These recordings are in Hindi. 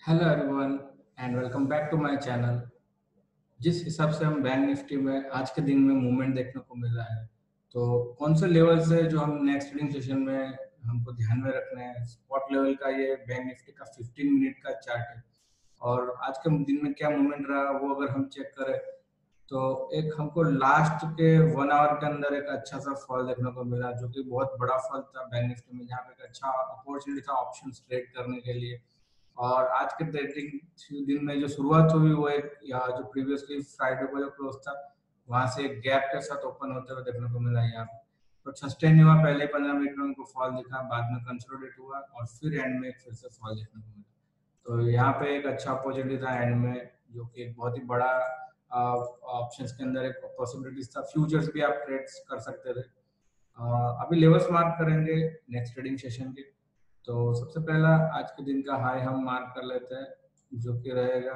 Hello everyone and welcome back to my channel. जिस हिसाब से हम बैंक निफ्टी में आज के दिन में मूवमेंट देखने को मिला है, तो कौन से लेवल से जो हम नेक्स्ट ट्रेडिंग सेशन में हमको ध्यान में रखना है। स्पॉट लेवल का ये बैंक निफ्टी का 15 मिनट का चार्ट है और आज के दिन में क्या मूवमेंट रहा वो अगर हम चेक करें तो एक हमको लास्ट के 1 आवर के अंदर एक अच्छा सा फॉल देखने को मिला, जो कि बहुत बड़ा फॉल था बैंक निफ्टी में, जहाँ पे एक अच्छा अपॉर्चुनिटी था ऑप्शन ट्रेड करने के लिए। और आज के ट्रेडिंग दिन में जो शुरुआत हुई वो एक यहाँ जो प्रीवियसली फ्राइडे को जो क्लोज था वहां से एक गैप के साथ ओपन होते हुए देखने को मिला यहाँ पे। तो सस्टेन हुआ, पहले 15 मिनट में उनको फॉल दिखा, बाद में कंसोलिडेट हुआ और फिर एंड में फिर से फॉल देखने को मिला। तो यहाँ पे एक अच्छा अपॉर्चुनिटी था एंड में, जो कि एक बहुत ही बड़ा ऑप्शंस के अंदर एक पॉसिबिलिटीज था। फ्यूचर्स भी आप ट्रेड्स कर सकते थे। अभी लेवल्स मार्क करेंगे नेक्स्ट ट्रेडिंग सेशन के। तो सबसे पहला आज के दिन का हाई हम मार्क कर लेते हैं, जो कि रहेगा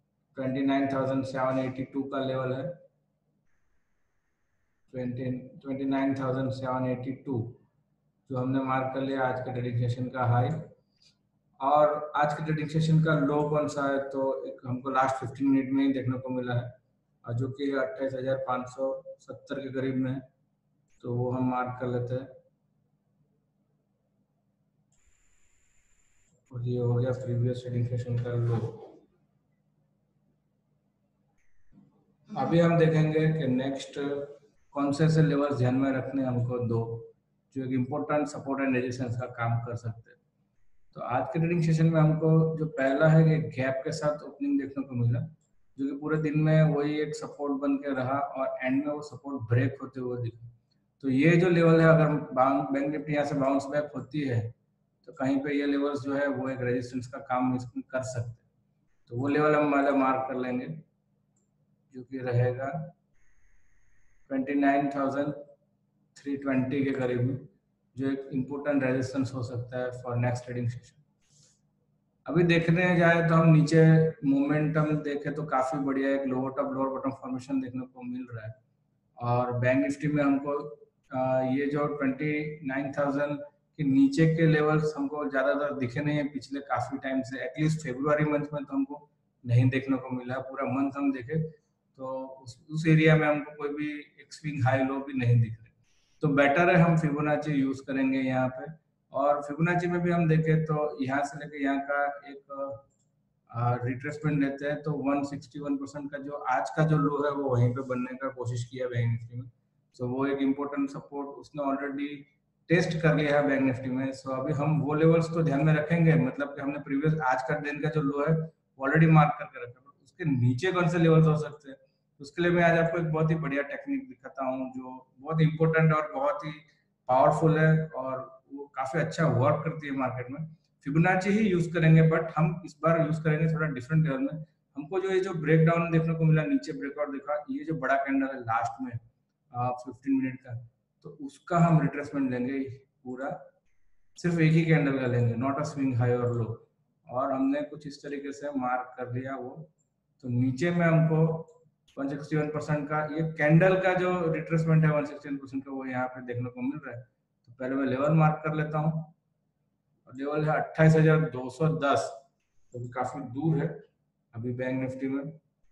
29,782 का लेवल है। 29,782 जो हमने मार्क कर लिया आज के ट्रेडिंग सेशन का हाई। और आज के ट्रेडिंग सेशन का लो कौन सा है, तो एक हमको लास्ट 15 मिनट में ही देखने को मिला है, और जो कि 28,570 के करीब में है। तो वो हम मार्क कर लेते हैं और ये हो गया प्रीवियस ट्रेडिंग सेशन का लो। अभी हम देखेंगे कि नेक्स्ट कौन से ऐसे लेवल्स ध्यान में रखने हमको दो, जो एक इम्पोर्टेंट सपोर्ट एंड रेजिस्टेंस का काम कर सकते हैं। तो आज के ट्रेडिंग सेशन में हमको जो पहला है कि गैप के साथ ओपनिंग देखने को मिला, जो कि पूरे दिन में वही एक सपोर्ट बन के रहा और एंड में वो सपोर्ट ब्रेक होते हुए दिखा। तो ये जो लेवल है, अगर बैंक निफ्टी यहाँ से बाउंस बैक होती है तो कहीं पे ये लेवल्स जो है वो एक रेजिस्टेंस का काम इसमें कर सकते हैं। तो वो लेवल हम पहले मार्क कर लेंगे, जो कि रहेगा 29,320 के करीब में, जो एक इम्पोर्टेंट रेजिस्टेंस हो सकता है फॉर नेक्स्ट ट्रेडिंग सेशन। अभी देखने जाए तो हम नीचे मोमेंटम देखें तो काफी बढ़िया एक lower top lower bottom formation देखने को मिल रहा है। और बैंक निफ्टी में हमको ये जो 29,000 के नीचे के लेवल्स हमको ज्यादातर दिखे नहीं है पिछले काफी टाइम से। एटलीस्ट फेब्रुआरी मंथ में तो हमको नहीं देखने को मिला। पूरा मंथ हम देखे तो उस एरिया में हमको कोई भी एक स्विंग हाई लो भी नहीं दिख रहे। तो बेटर है हम फिबोनाची यूज करेंगे यहाँ पे। और फिबोनाची में भी हम देखें तो यहाँ से लेके यहाँ का एक रिट्रेसमेंट लेते हैं, तो 161% का जो आज का जो लो है वो वहीं पे बनने का कोशिश किया बैंक निफ्टी में। सो वो एक इम्पोर्टेंट सपोर्ट उसने ऑलरेडी टेस्ट कर लिया है बैंक निफ्टी में। सो अभी हम वो लेवल्स तो ध्यान में रखेंगे, मतलब कि हमने प्रीवियस आज का दिन का जो लो है ऑलरेडी मार्क करके रखा है। उसके नीचे कौन से लेवल्स हो सकते हैं, उसके लिए मैं आज आपको एक बहुत ही बढ़िया टेक्निक दिखाता हूँ, जो बहुत इंपॉर्टेंट और बहुत ही पावरफुल है और वो काफी अच्छा वर्क करती है मार्केट में। फिबोनाची ही यूज करेंगे, बट हम इस बार यूज करेंगे थोड़ा डिफरेंट लेवल में। हमको जो ये जो ब्रेक डाउन देखने को मिला, नीचे ब्रेकआउट देखा, ये जो बड़ा कैंडल है लास्ट में 15 मिनट का, तो उसका हम रिट्रेसमेंट लेंगे पूरा। सिर्फ एक ही कैंडल का लेंगे, नॉट अ स्विंग हाई और लो। और हमने कुछ इस तरीके से मार्क कर लिया वो। तो नीचे में हमको 161% का ये कैंडल का जो रिट्रेसमेंट है 161% का, वो यहाँ पे देखने को मिल रहा है। तो पहले मैं लेवल मार्क कर लेता हूँ, और लेवल है 28,210, जो कि काफी दूर है अभी बैंक निफ्टी में।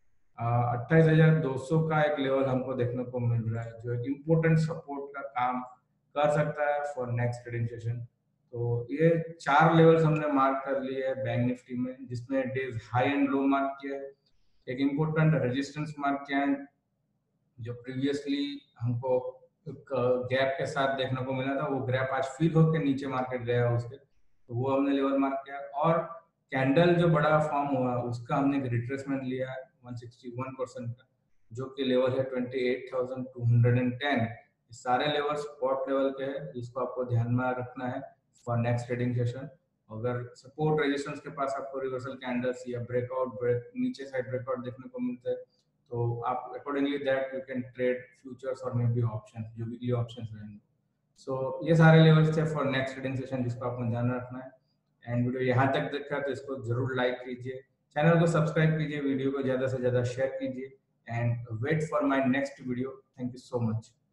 28,200 का एक लेवल हमको देखने को मिल रहा है, जो एक इम्पोर्टेंट सपोर्ट का काम कर सकता है फॉर नेक्स्ट ट्रेडिंग सेशन। तो ये 4 लेवल्स हमने मार्क कर लिए हैं बैंक निफ्टी में, जिसमें day's high and low mark किया है, एक इम्पोर्टेंट रेजिस्टेंस मार्क किया है जो प्रीवियसली हमको एक गैप के साथ देखने को मिला था। वो गैप आज फिल होकर नीचे मार्केट गया उसके, तो वो हमने लेवल मार्क किया। और कैंडल जो बड़ा फॉर्म हुआ उसका हमने एक रिट्रेसमेंट लिया 161% का, जो कि लेवल है 28,210। सारे लेवल स्पॉट लेवल के हैं, जिसको आपको ध्यान में रखना है फॉर नेक्स्ट ट्रेडिंग सेशन। अगर सपोर्ट रेजिस्टेंस के पास आपको रिवर्सल कैंडल्स या ब्रेकआउट नीचे साइड ब्रेकआउट देखने को मिलता है, तो आप accordingly that you can trade futures और मे बी ऑप्शन, जो वीकली ऑप्शंस रहेंगे। सो ये सारे लेवल्स थे फॉर नेक्स्ट ट्रेडिंग सेशन, जिसको आपको ध्यान रखना है। एंड वीडियो यहाँ तक देखा तो इसको जरूर लाइक कीजिए, चैनल को सब्सक्राइब कीजिए, वीडियो को ज़्यादा से ज़्यादा शेयर कीजिए, and wait for my next video. Thank you so much.